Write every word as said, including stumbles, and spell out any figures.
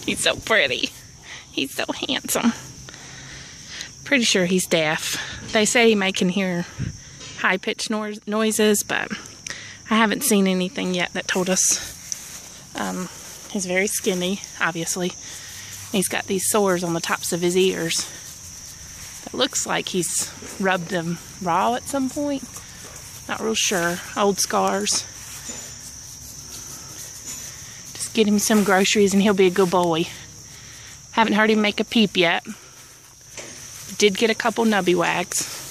He's so pretty. He's so handsome. Pretty sure he's deaf. They say he can hear high-pitched no noises, but I haven't seen anything yet that told us. Um, he's very skinny, obviously. He's got these sores on the tops of his ears. It looks like he's rubbed them raw at some point. Not real sure. Old scars. Just get him some groceries and he'll be a good boy. Haven't heard him make a peep yet. Did get a couple nubby wags.